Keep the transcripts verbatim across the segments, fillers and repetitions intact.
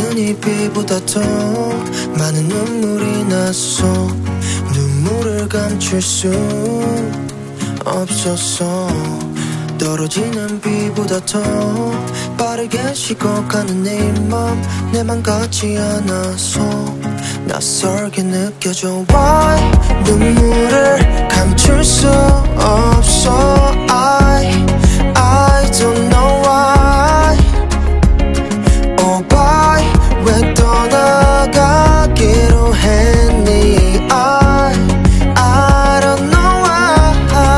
이 비보다 더 많은 눈물이 났어. 눈물을 감출 수 없었어. 떨어지는 비보다 더 빠르게 식어가는 네 맘 내 맘 같지 않아서 낯설게 느껴져. Why 눈물을 감출 수 없어. I, I don't know why. Oh bye 왜 떠나가기로 했니. I, I don't know why.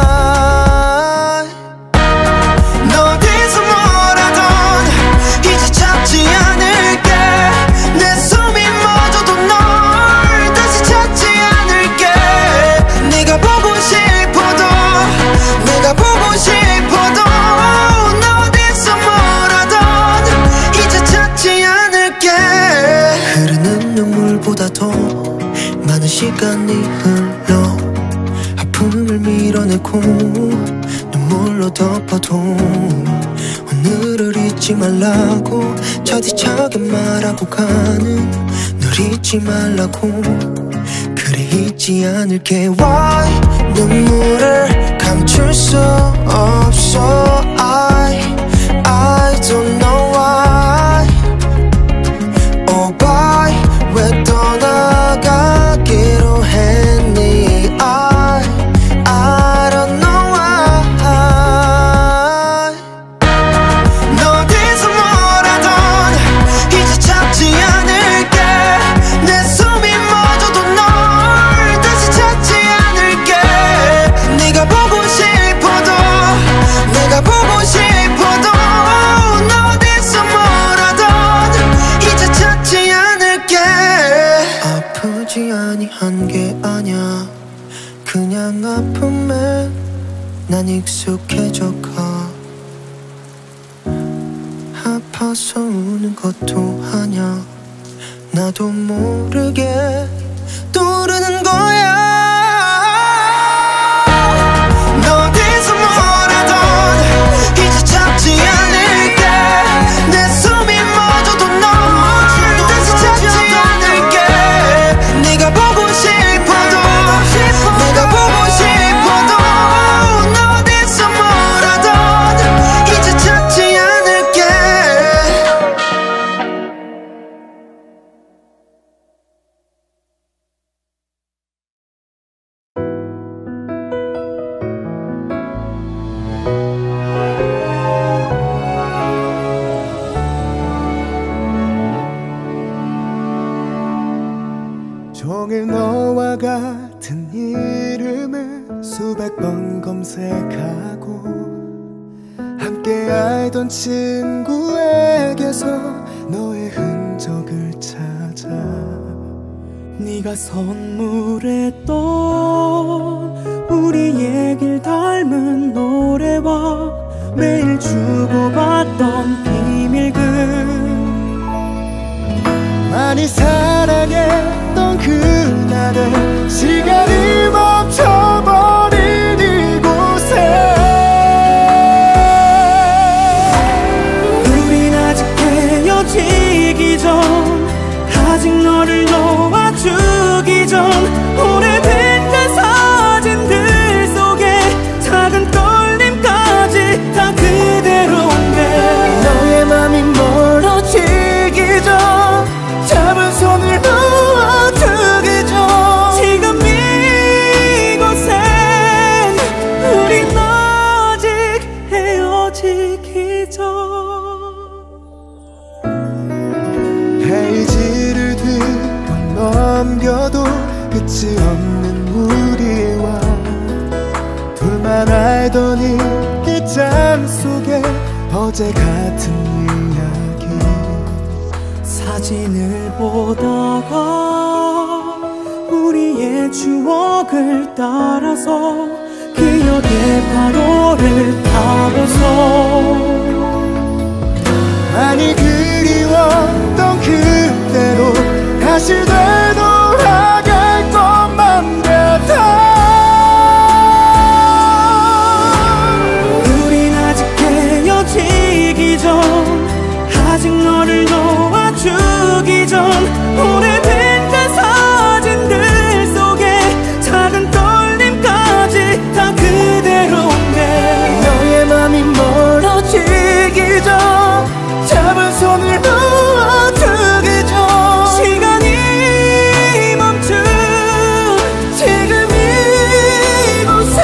너 어디서 뭐라던 이제 찾지 않을게. 내 숨이 멎어도 널 다시 찾지 않을게. 네가 보고 싶어도 내가 보고 싶어도 너 어디서 뭐라던 이제 찾지 않을게. 흐르는 눈물보다 더 많은 시간이 흘러 아픔을 밀어내고 눈물로 덮어도 오늘을 잊지 말라고 차디차게 말하고 가는 널 잊지 말라고. 그래 잊지 않을게. Why 눈물을 감출 수 없어. I, I don't know why. Oh bye 왜 떠나가기로 했니. I, I don't know why. 너 어디서 뭐라던 이제 찾지 않을게. 내 숨이 멎어도 널 다시 찾지 않을게. 네가 보고 싶어도 내가 보고 싶어도 너 어디서 뭐라던 이제 찾지 않을게. 아프지 아니한 게 아냐. 그냥 아픔에 난 익숙해져가. 아파서 우는 것도 아냐. 나도 모르게 떠오르는 거야. 너 어디서 뭐라던 이제 찾지 않을게. 내 숨이 멎어도 널 다시 찾지 않을게. 네가 보고 싶어도 내가 보고 싶어도 너 어디서 뭐라던 이제 찾지 않을게. 종일 너와 같은 이름을 수백 번 검색하고 함께 알던 친구에게서 너의 흔적을 찾아 네가 선물했던 우리의 닮은 노래와 매일 주고받던 비밀글 많이 사랑했던 그날의 시간이 멈춰버린 이곳에 우린 아직 헤어지기 전 아직 너를 놓아주기 전 오래된 그 사진들 속에 작은 떨림까지 다 그대로인데 너의 맘이 멀어지기 전 잡은 손을 놓아주기 전 지금 이곳엔 우린 아직 헤어지기 전 페이지를 뒤로 넘겨도 끝이 없는 우리와 둘만 알던 이 끝장 속에 어제 같은 이야기 사진을 보다가 우리의 추억을 따라서 기억의 바로를 타고서 많이 그리웠던 그대로 다시 되돌아갈 것만 같아 우린 아직 헤어지기 전 아직 너를 놓아주 가기 전 오래된 그 사진들 속에 작은 떨림까지 다 그대로인데 너의 맘이 멀어지기 전 잡은 손을 놓아주기 전 시간이 멈춘 지금 이곳에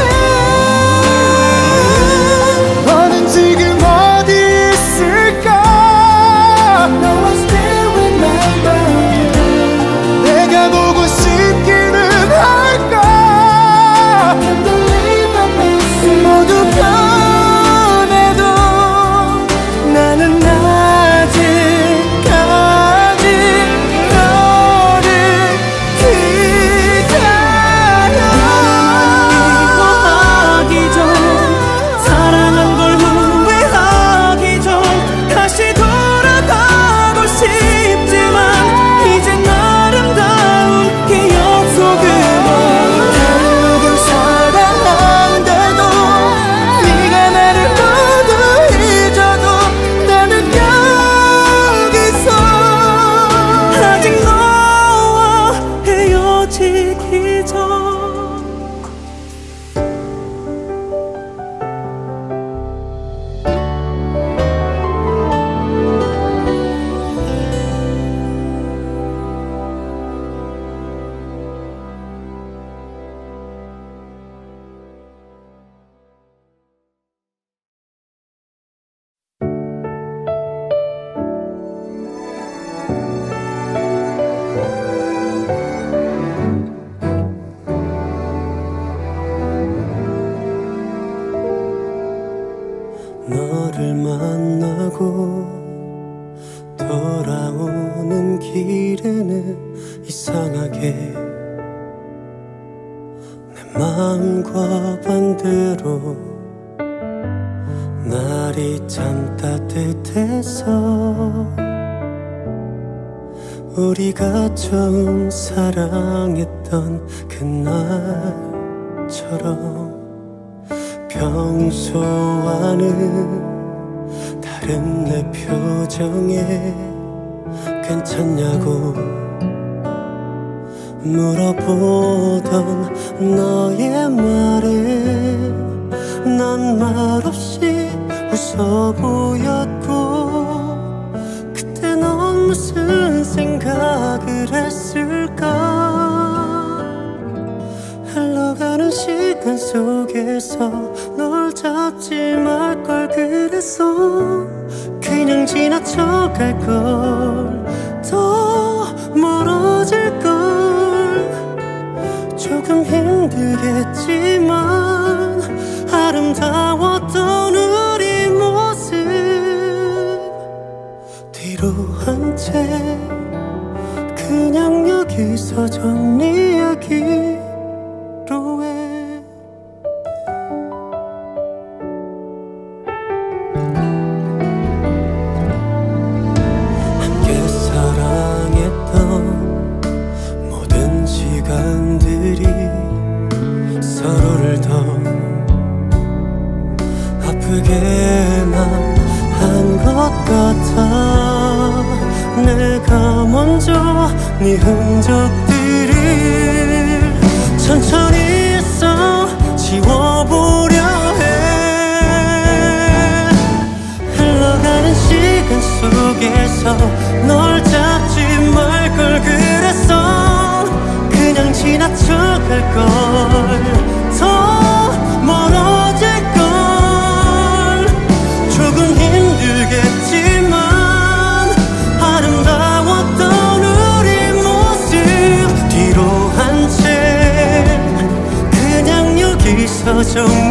너는 지금 어디 있을까 너와 still remember you 내가 보고 싶기는 할까 Can't believe I miss you 모두 변해도 나는 아직까지 너를 기다려 미워하기 전 사랑한 걸 후회하기 전 다시 돌아가고 싶지만 이젠 아름다운 기억 속으로 다른 누굴 사랑한데도 네가 나를 모두 잊어도 나는 여기서 아직 너와 헤어지기 전 너를 만나고 돌아오는 길에는 이상하게 내 마음과 반대로 날이 참 따뜻해서 우리가 처음 사랑했던 그날처럼 평소와는 다른 내 표정에 괜찮냐고 물어보던 너의 말에 난 말없이 웃어 보였고 그때 넌 무슨 생각을 했을까 흘러가는 시간 속에서 널 잡지 말걸 그랬어 그냥 지나쳐 갈걸 더 멀어질걸 조금 힘들겠지만 아름다웠던 우리 모습 뒤로 한 채 그냥 여기서 정리하기 서로를 더 아프게나 한 것 같아 내가 먼저 네 흔적들을 천천히 애써 지워보려 해 흘러가는 시간 속에서 널 잡지 말걸 그랬어 그냥 지나쳐 갈걸 더 멀어질걸 조금 힘들겠지만 아름다웠던 우리 모습 뒤로 한 채 그냥 여기서 정리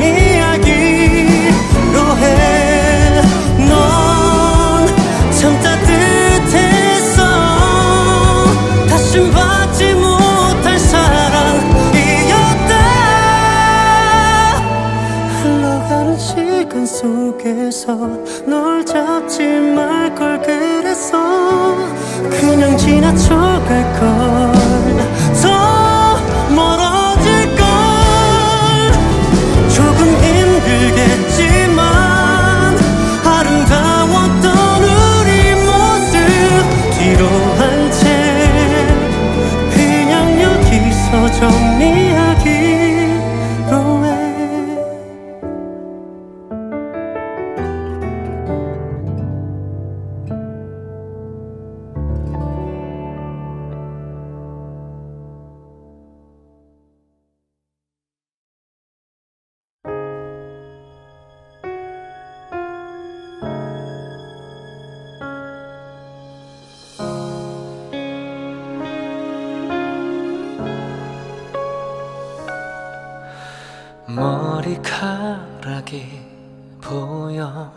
머리카락이 보여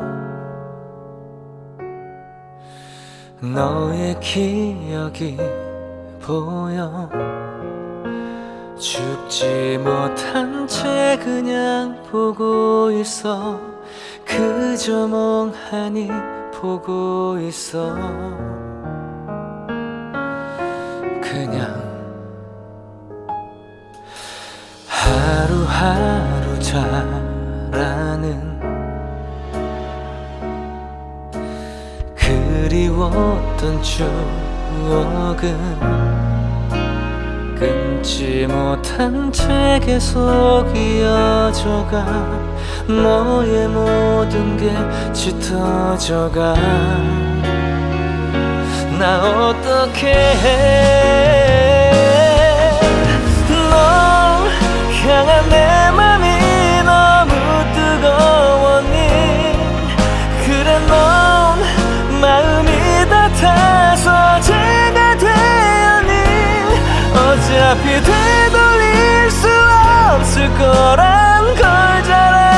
너의 기억이 보여 죽지 못한 채 그냥 보고 있어 그저 멍하니 보고 있어 그냥 하루하루 자라는 그리웠던 추억은 끊지 못한 채 계속 이어져가 너의 모든 게 짙어져가 나 어떻게 해 널 향한 내 맘이 너무 뜨거웠니 그래 넌 마음이 같아서 제가 되었니 어차피 되돌릴 수 없을 거란 걸 잘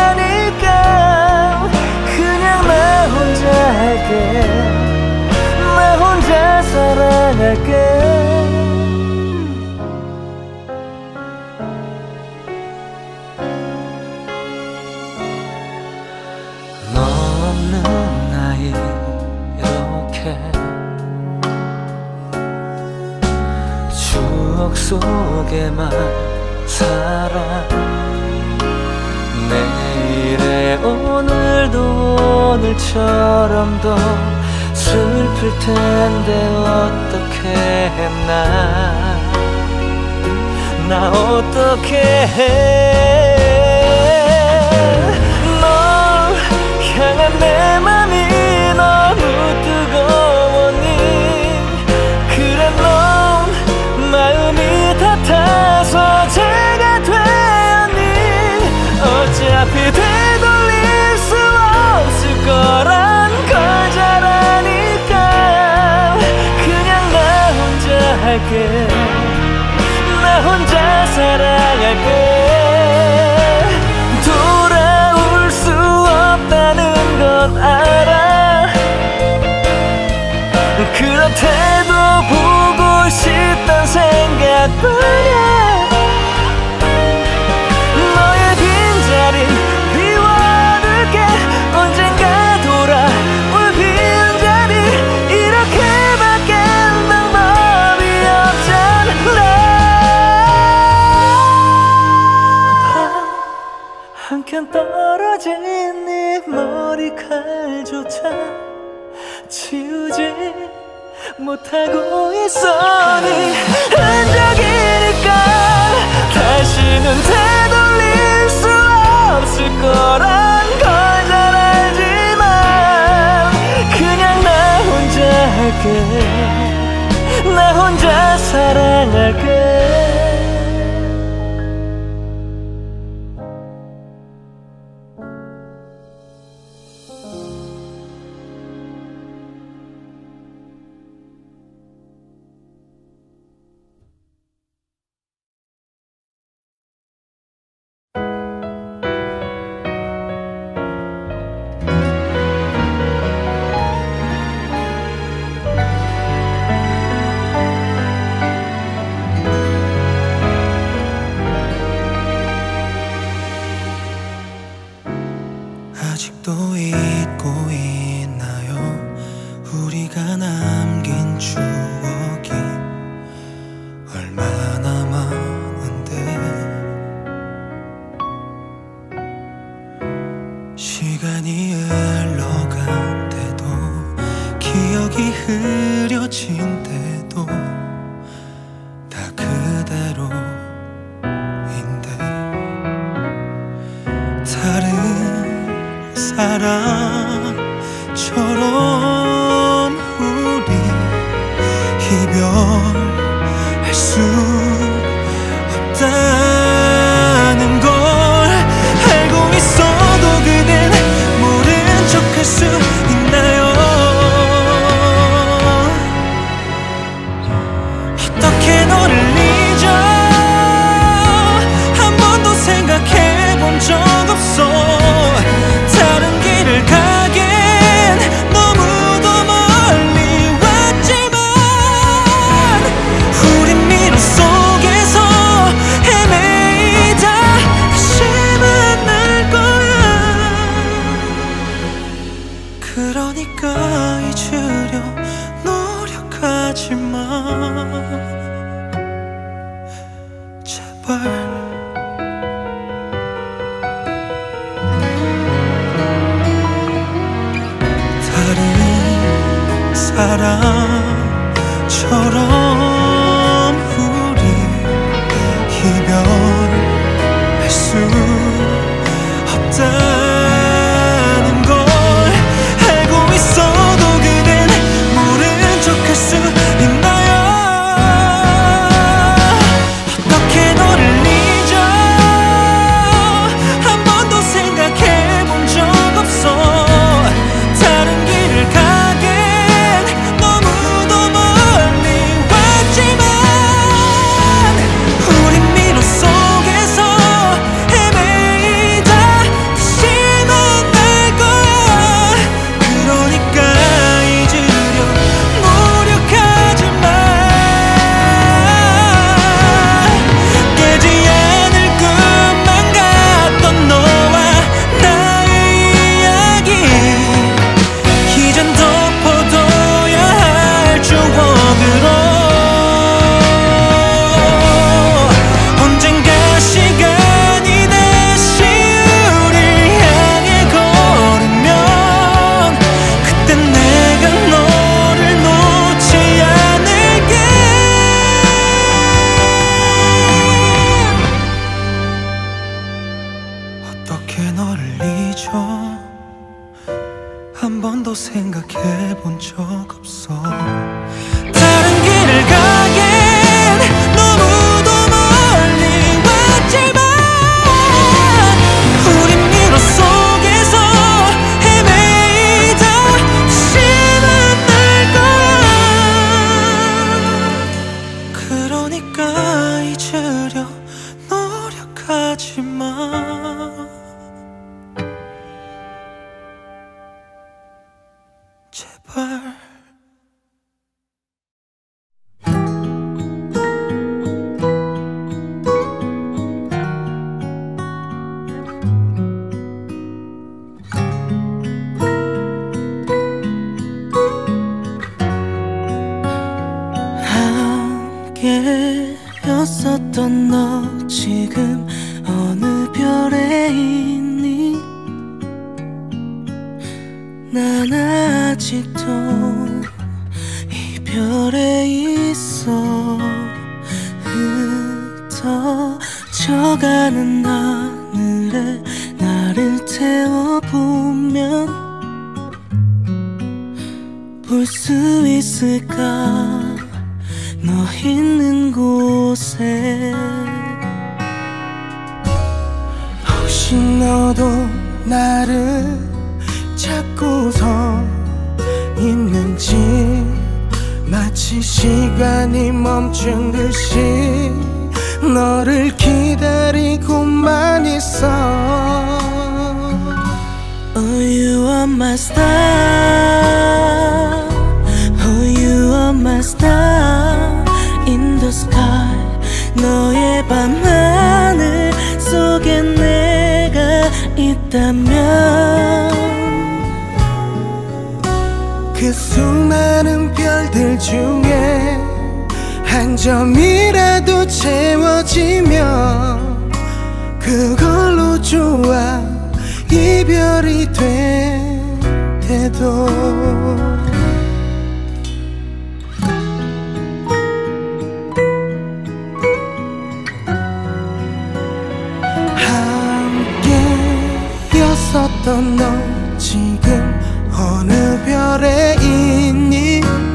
아니까 그냥 나 혼자 할게 나 혼자 사랑할게 너 없는 나이 추억 속에만 살아 내일의 오늘도 오늘처럼 더 슬플 텐데 어떻게 했나 나 어떻게 해 널 향한 내 맘이 너무 뜨거웠니 그래 넌 마음이 같아서 제가 되었니 어차피 되돌릴 수 없을 거란 걸 잘 아니까 그냥 나 혼자 할게 나 혼자 사랑할게 돌아올 수 없다는 건 알아 그렇대도 보고 싶단 생각뿐이야 너의 빈자리 비워둘게 언젠가 돌아올 빈자리 이렇게밖에 방법이 없잖아 한켠 떨어진 네 머리칼조차 치우지 못하고 있어 네 흔적이니까 다시는 되돌릴 수 없을 거란 걸 잘 알지만 그냥 나 혼자 할게 나 혼자 사랑할게 아직도 잊고 있나요 우리가 남긴 추억이 얼마나 많은데 시간이 흘러간대도 기억이 흐려진대도 다 그대로인데 다른 사람처럼 우리 이별할 수 없다는 걸 알고 있어도 그댄 모른 척할 수 있나요 가지마 제발. 다른 사람처럼 우리 이별할 수 없다는 걸 알고 있어도 그댄 모른 척할 수 있나요? 어떻게 너를 잊어 한 번도 생각해 본 적 없어. 다른 길을 가긴 너무도 멀리 왔지만 우린 미로 속에서 헤매이다 다시 만날 거야. 그러니까 잊으려 노력하지 마. 깨지 않을 꿈만 같던 너와 나의 이야기 이젠 덮어둬야 할 추억으로 언젠가 시간이 다시 우릴 향해 걸으면 그땐 내가 너를 놓지 않을게. 어떻게 너를 잊어 한 번도 생각해 본 적 없어. 다른 길을 가긴 너무도 멀리 왔지만 우린 미로 속에서 헤매이다 다시 만날 거야. 그러니까 잊으려 노력하지 마. 제발. 함께였었던 너 지금 어느 별에 있니? 난 아직도 이 별에 있어. 흩어져가는 하늘에 나를 태워보면 볼 수 있을까 너 있는 곳에. 혹시 너도 나를 찾고서 있는지 마치 시간이 멈춘 듯이 너를 기다리고만 있어. Oh, you are my star. Oh, you are my star in the sky. 너의 밤하늘 속에 내가 있다면 그 수많은 별들 중에 한 점이라도 채워지면 그걸로 좋아. 이별이 돼도 함께였었던 너 지금 어느 별에 있니?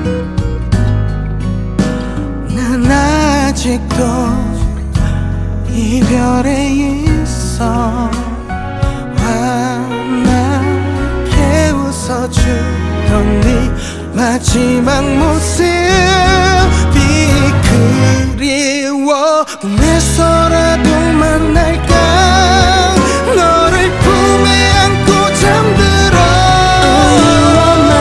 난 아직도 이 별에 있어. 환하게 웃어주던 네 마지막 모습이 그리워. 꿈에서라도 만날까 너를 품에 안고 잠들어. Oh, you are my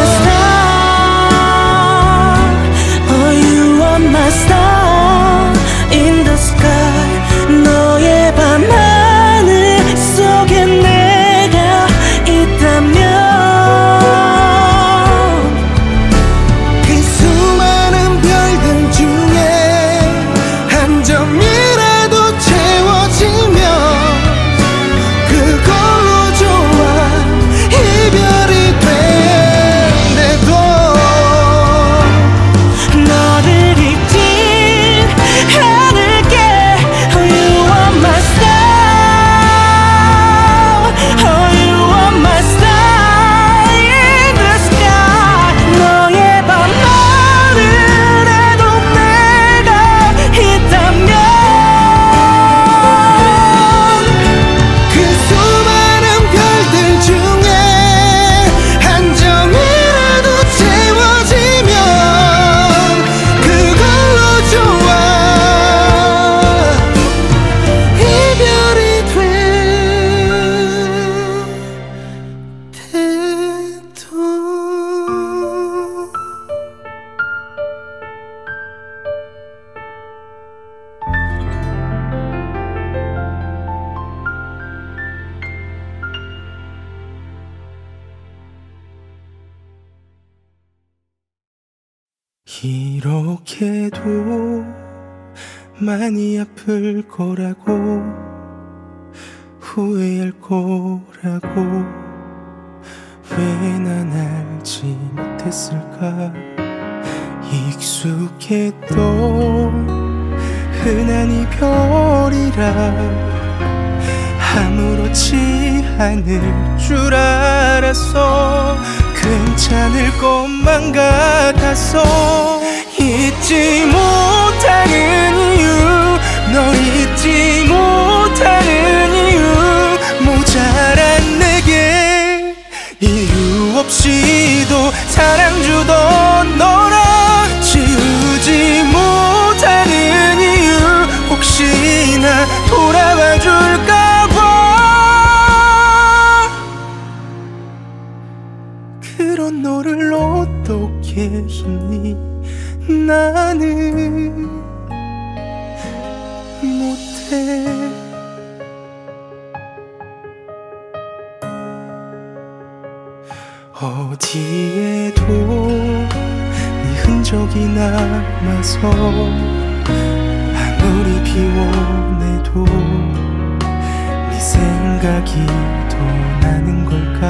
star. Oh, you are my star in the sky. 너의 밤하늘 속에 내가 있다면 그 수많은 별 이렇게도 많이 아플 거라고 후회할 거라고 왜 난 알지 못했을까. 익숙했던 흔한 이별이라 아무렇지 않을 줄 알았어. 괜찮을 것만 같았어. 잊지 못하는 이유, 널 잊지 못하는 이유, 모자란 내게 이유 없이도 사랑 주던 너라 지우지 못하는 이유, 혹시나 돌아와 줄까봐. 그런 너를 어떻게 잊니. 나는 못해. 어디에도 네 흔적이 남아서 아무리 비워내도 네 생각이 더 나는 걸까.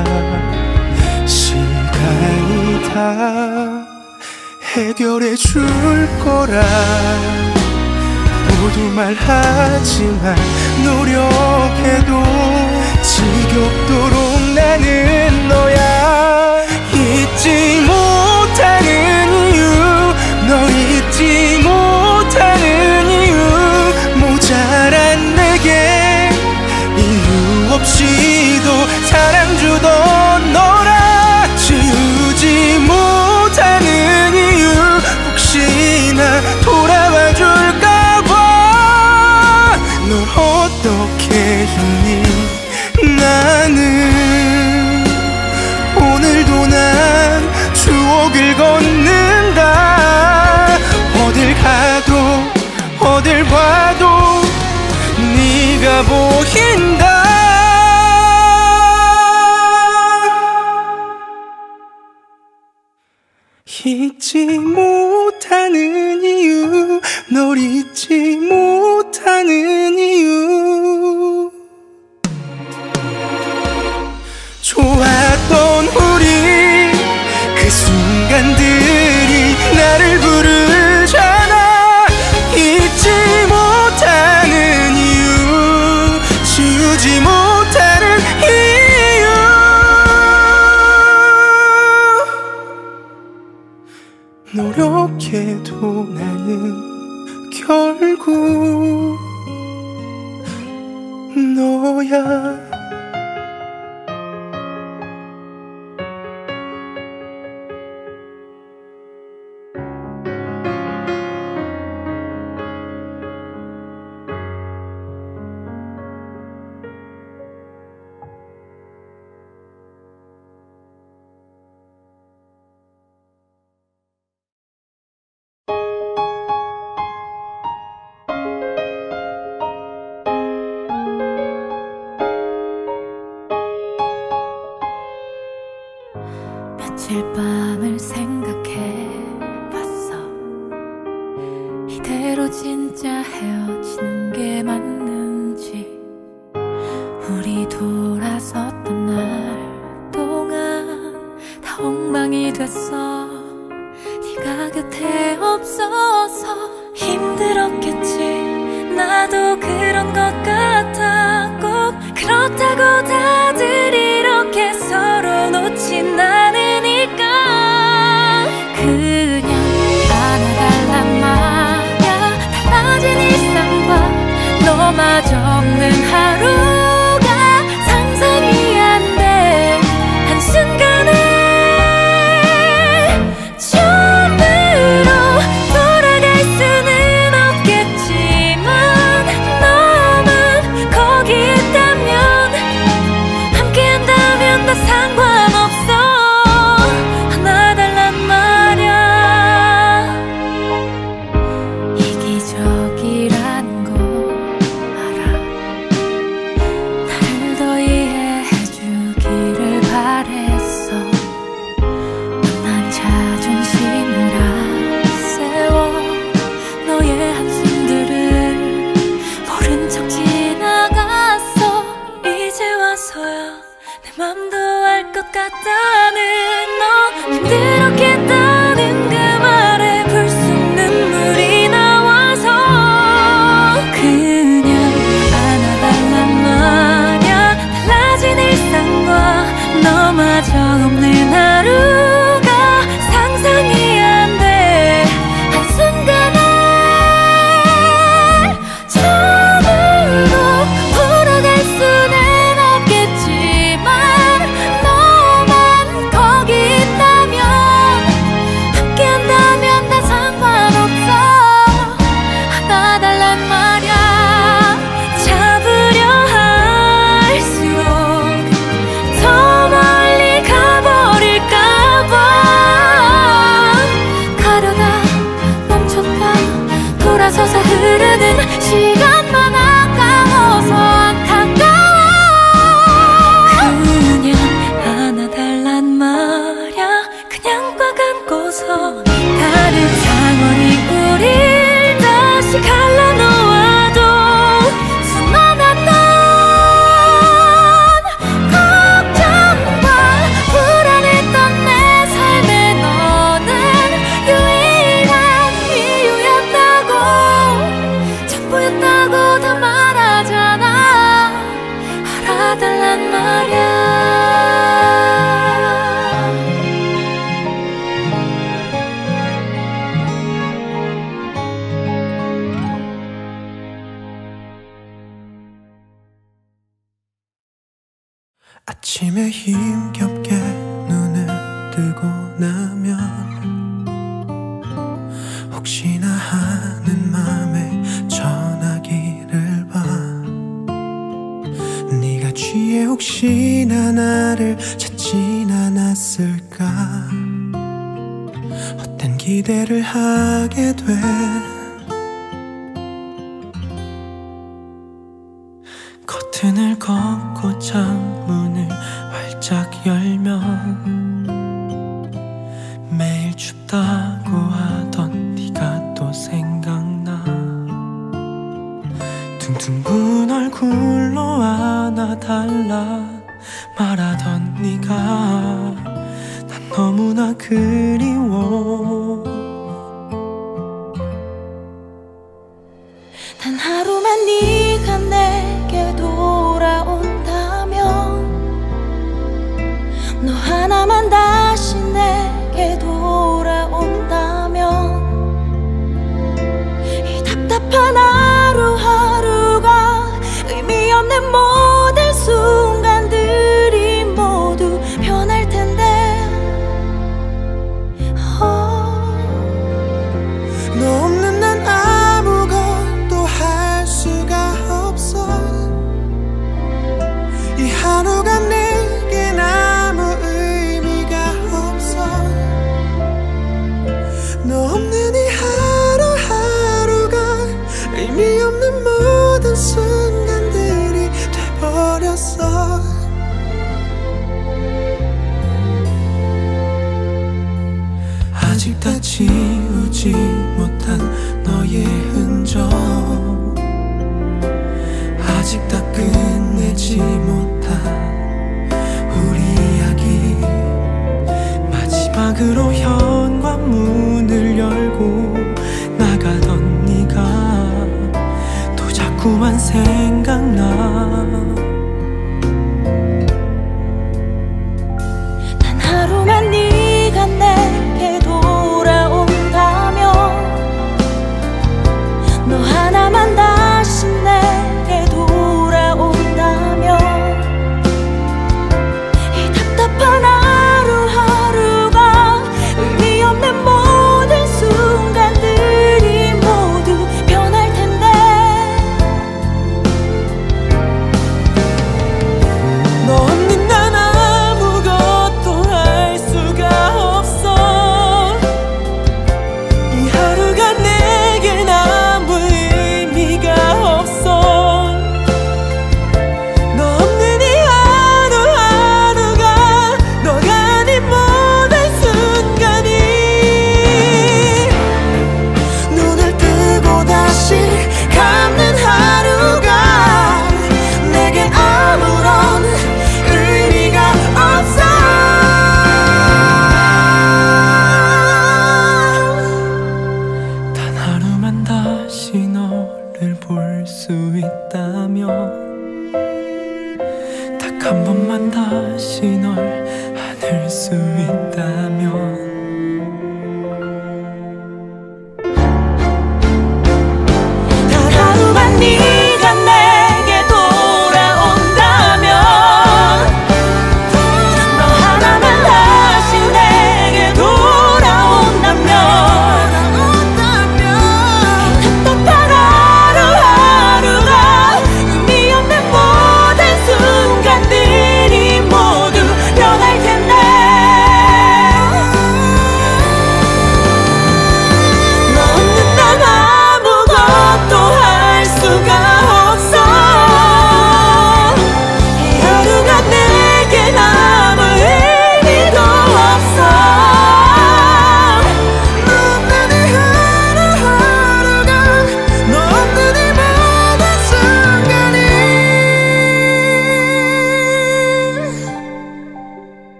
시간이 다 해결해 줄 거라 모두 말하지만 노력해도 지겹도록 나는 너야. 잊지 못하는 이유, 널 잊지 못하는 이유, 모자란 내게 이유 없이도 사랑 주던 너라 지우지 못하는 이유, 혹시나 돌아와 줄까봐. 널 어떻게 잊니. 나는 오늘도 난 추억을 걷는다. 어딜 가도 어딜 봐도 네가 보인다. 잊지 못하는 이유, 널 잊지 못하는 이유, 좋았던 우리 그 순간들이 나를 부르잖아. 잊지 못하는 이유, 지우지 못하는 이유, 노력해도 나는 결국 너야. 며칠 밤을 생각해봤어. 이대로 진짜 헤어지는 게 맞는지. 우리 돌아섰던 날 동안 다 엉망이 됐어. 네가 곁에 없어서 힘들었겠지. 나도 그런 것 같아. 꼭 그렇다고 다들 이렇게 서로 놓진 않으니까 그냥 안아달란 말야. 달라진 일상과 너마저 없는 하루가 상상이 안 돼. 한순간에 처음으로 돌아갈 수는 없겠지만 너만 거기 있다면 함께 아침에 힘겹게 눈을 뜨고 나면 혹시나 하는 맘에 전화기를 봐. 네가 취해 혹시나 나를 찾진 않았을까. 헛된 기대를 하게 돼. 커튼을 걷고 창문을 활짝 열면 매일 춥다고 하던 네가 또 생각나. 퉁퉁 부은 얼굴로 안아달라 말하던 네가 난 너무나 그리워. 단 하루만 네가 내게 돌아온다면, 너 하나만 다시 내게 돌아온다면, 이 답답한 하루하루가 의미 없는 모든 순간들이 모두 변할 텐데. oh. 너 없는 난 아무것도 할 수가 없어. 이 하루가 내겐 아무 의미가 없어. 너 없는 이 하루하루가 의미 없는 모든 순간들이 돼버렸어. 아직 다 지우지 못한 너의 흔적, 아직 다 끝내지 못한 우리 이야기. 마지막으로 현관문을 열고 나가던 네가 또 자꾸만 생각나. 단 하루만 네가 내게 돌아온다면, 너 하나만 다시 내게 돌아온다면, 이 답답한 하루하루가 의미 없는 모든 순간들이 모두 변할 텐데.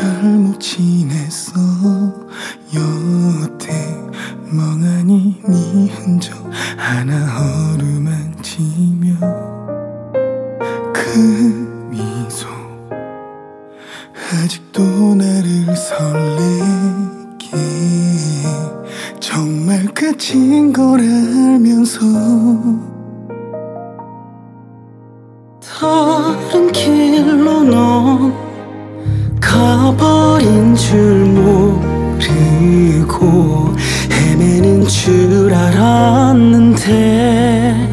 잘못 지냈어. 여태 멍하니 네 흔적 하나 어루만지며 그 미소 아직도 나를 설레게. 정말 끝인 걸 알면서 다른 길로 넌 가버린 줄 모르고 헤매는 줄 알았는데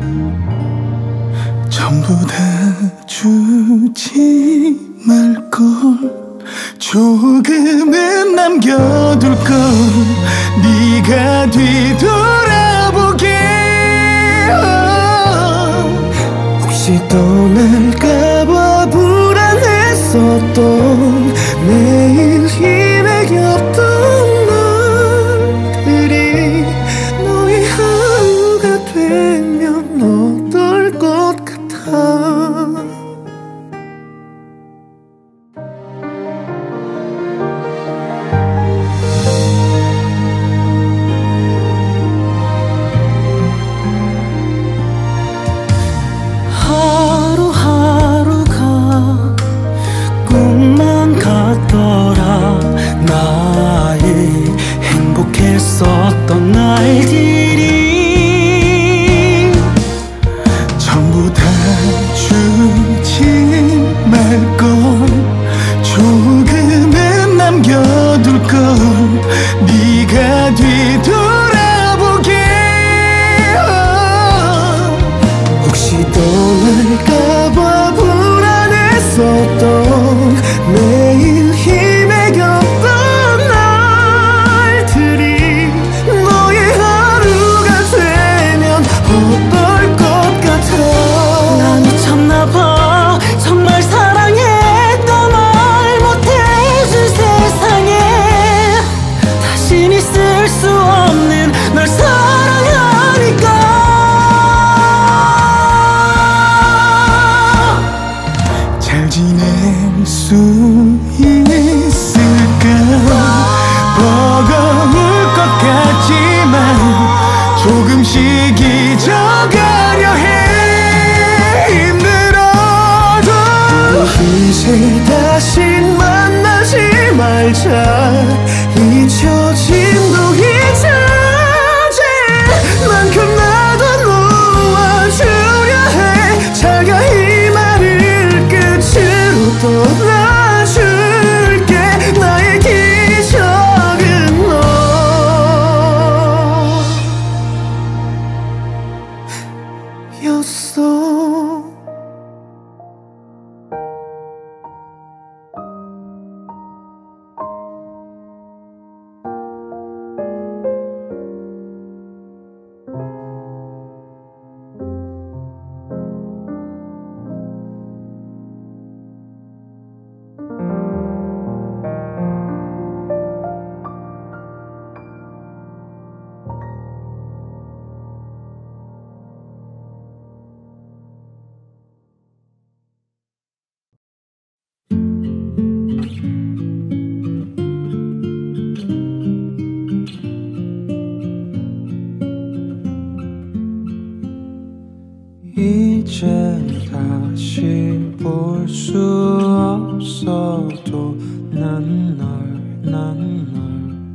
전부 다 주지 말걸. 조금은 남겨둘걸. 네가 뒤돌아보게. 혹시 떠날까봐 불안했었던 매일 힘에 없던 날들이 너의 하루가 되면 어떨 것 같아. 나의 행복했었던 날들이 전부 다 주지 말걸. 조금은 남겨둘걸. 네가 뒤돌아보게. 혹시 떠날까봐 불안했었던 매일 힘에 겼던 날들이 너의 하루가 되면 어떨 것 같아. 난 미쳤나봐. 정말 사랑했던 말 못해준 세상에 다신 있을 수 없는 널 사랑하니까. 잘 지낼 수 있을까. 버거울 것 같지만 조금씩 잊어가려 해. 힘들어도 이제 다시 만나지 말자. 잊혀짐도 잊어질 만큼 나도 놓아주려 해. 잘가 이 말을 끝으로 떠나줄게. 나의 기적은 너였어. 이제 다시 볼 수 없어도 난 널, 난 널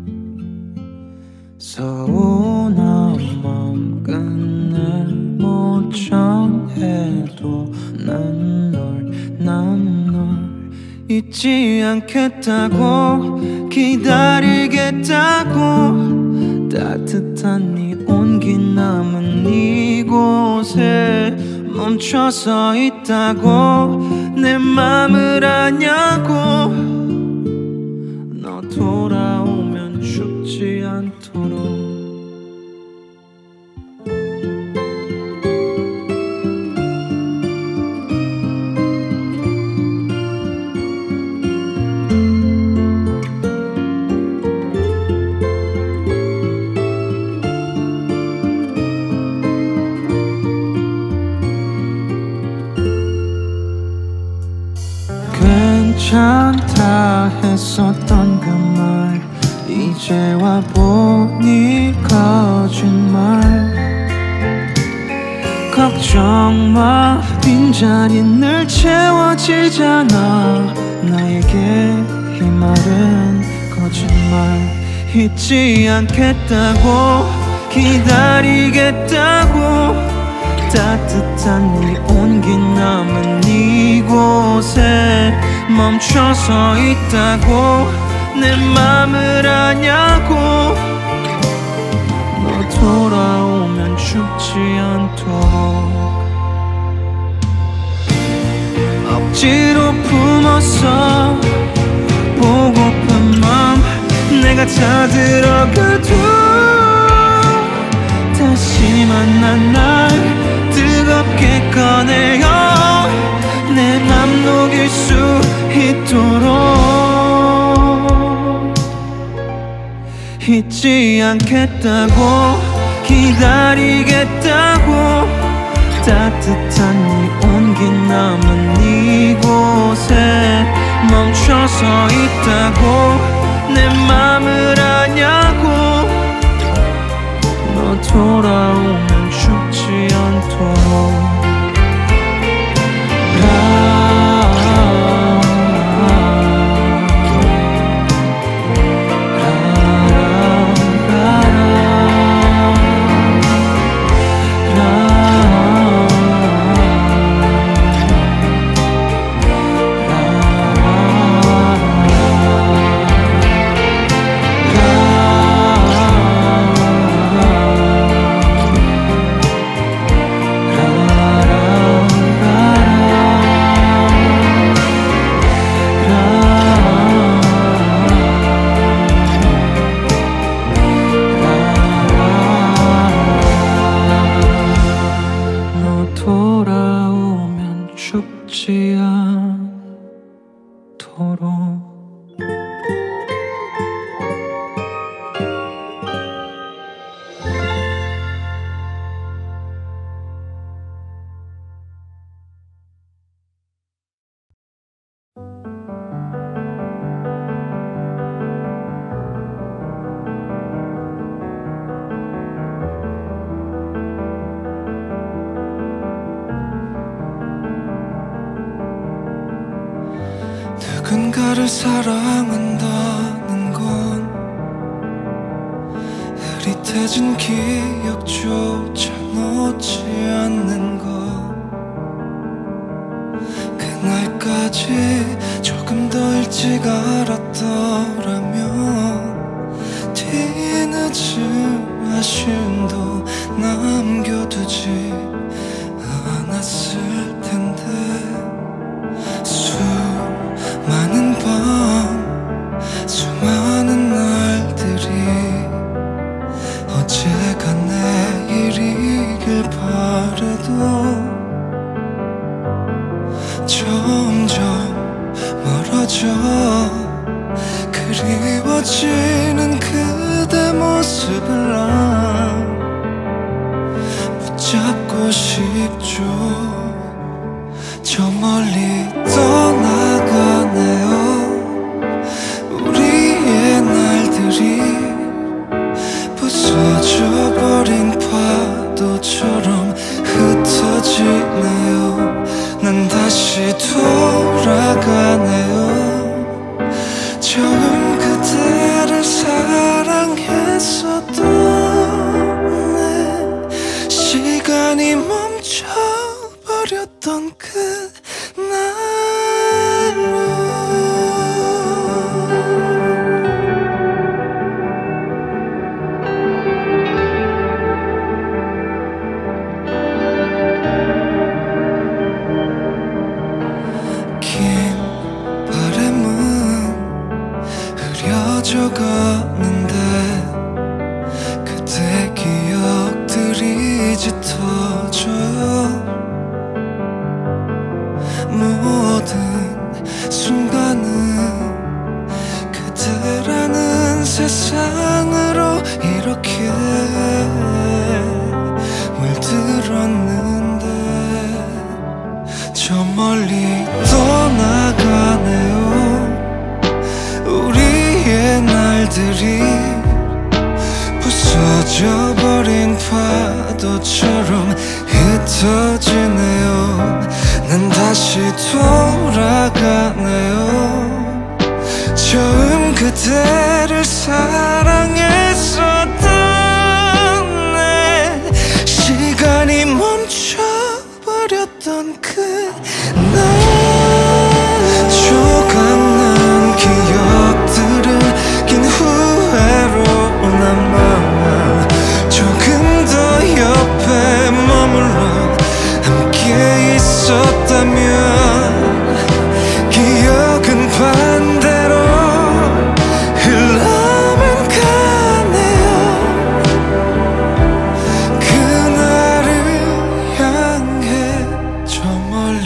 서운한 맘 끝내 못 전해도 난 널, 난 널 잊지 않겠다고 기다리겠다고 따뜻한 네 온기 남은 이곳에 멈춰서 있다고 내 맘을 아냐고. 너 돌아오면 춥지 않도록 괜찮다 했 이제 와보니 거짓말. 걱정마, 빈자리 늘 채워지잖아. 나에게 이 말은 거짓말. 잊지 않겠다고, 기다리겠다고, 따뜻한 네 온기 남은 이곳에 멈춰서 있다고. 내 맘을 아냐고. 너 돌아오면 죽지 않도록 억지로 품었어. 보고픈 맘 내가 다 들어가도 다시 만난 날 뜨겁게 꺼내요. 내 맘 녹일 수 있도록. 잊지 않겠다고, 기다리겠다고, 따뜻한 네 온기 남은 이곳에 멈춰서 있다고. 내 맘을 아냐고. 너 돌아오면 죽지 않도록. 돌아오면 죽지 않도록. 누군가를 사랑한다는 건 흐릿해진 기억조차 놓지 않는 것. 그날까지 조금 더 일찍 알았더라면 뒤늦은 아쉬움도 남겨두지 않았을 텐데. 수많은 밤, 수많은 날들이 어제가 내일이길 바래도 점점 멀어져 그리워지는 그대 모습을 난 붙잡고 싶죠. 저 멀리 떠나가네요. 우리의 날들이 부서져 버린 파도처럼 흩어지네요. 난 다시 돌아가네요. 처음 그대를 사랑했었던 내 시간이 멈춰버렸던 그날로. 가는데 그때 기억들이 짙어져요. 모든 순간은 그대라는 세상으로 이렇게 물들었는데 저 멀리 떠나가네요. 우리의 날 말들이 부서져 버린 파도처럼 흩어지네요. 난 다시 돌아가네요. 처음 그대를 사랑했었던 내 시간이 멈춰버렸던 그날 조각난 기억들은 긴 후회로 남아 조금 더 옆에 머물러 함께 있었다면 기억은 반대로 흘러만 가네요. 그날을 향해 저 멀리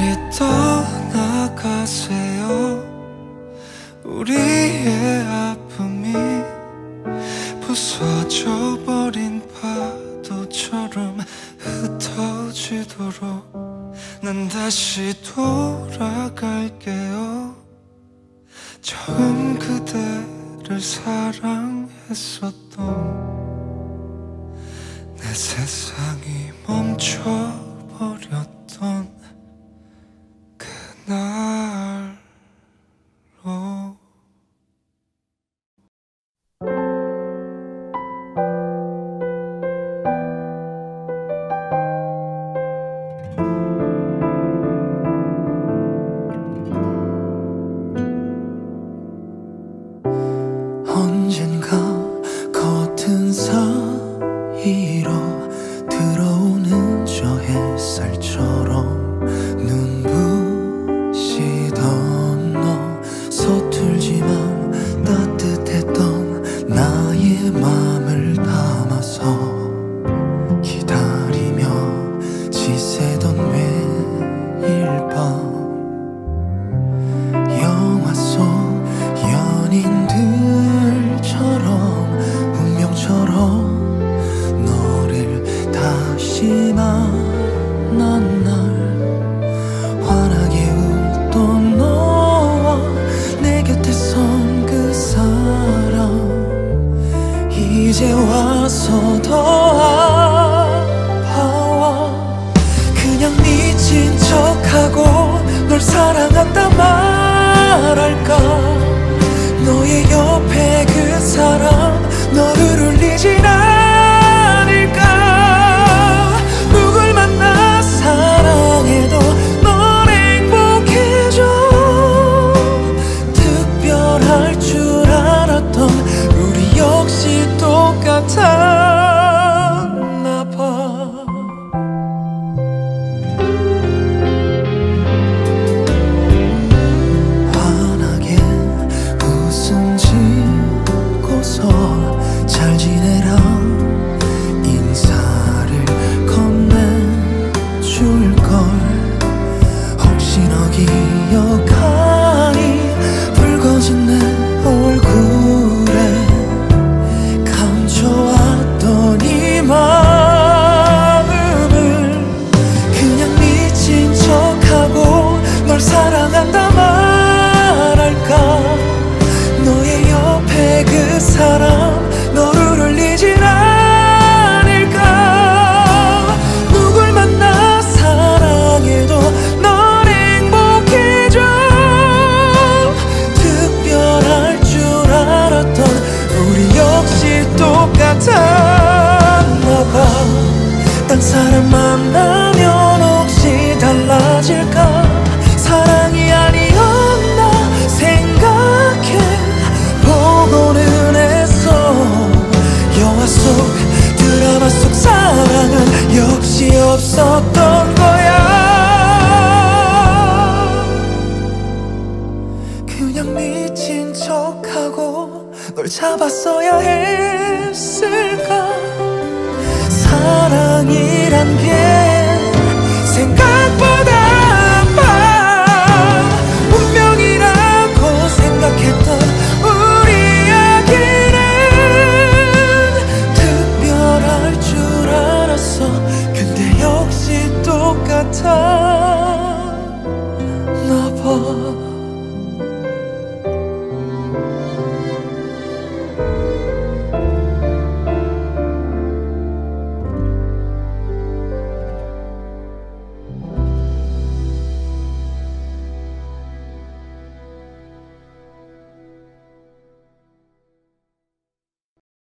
떠나가세요. 우리의 아픔이 부서져 버린 파도처럼 흩어지도록 난 다시 돌아갈게요. 처음 그대를 사랑했었던 내 세상이 멈춰버렸던 그날로. 언젠가 겉은 사이로 들어오는 저 햇살처럼 눈부시던 너 서툴지만 따뜻했던 나의 맘을 담아서 기다리며 지새던 매일 밤 영화 속 연인들처럼 운명처럼 너를 다시 만난 날 환하게 웃던 너와 내 곁에 선 그 사람 이제 와서 더 아파와. 그냥 미친 척하고 널 사랑한다 말할까. 너의 옆에 그 사람 너를 울리진 않을까. 누굴 만나 사랑해도 넌 행복해져. 특별할 줄 알았던 우리 역시 똑같았나 봐. 환하게 웃음 짓고서 잘 지내라 인사를 건네줄걸. 혹시 너 기억하니 붉어진 내 얼굴에 감춰왔던 이 마음을 그냥 미친 척하고 널 사랑한다 말할까. 너의 옆에 그 사람 너를 울리진 않을까. 누굴 만나 사랑해도 넌 행복해져. 특별할 줄 알았던 우리 역시 똑같았나 봐. 딴 사람 만나면 혹시 달라질까. 사랑이 아니었나 생각해 보고는 했어. 영화 속 드라마 속 사랑은 역시 없었던 거야. 그냥 미친 척하고 널 잡았어야 했을까. 사랑이란 게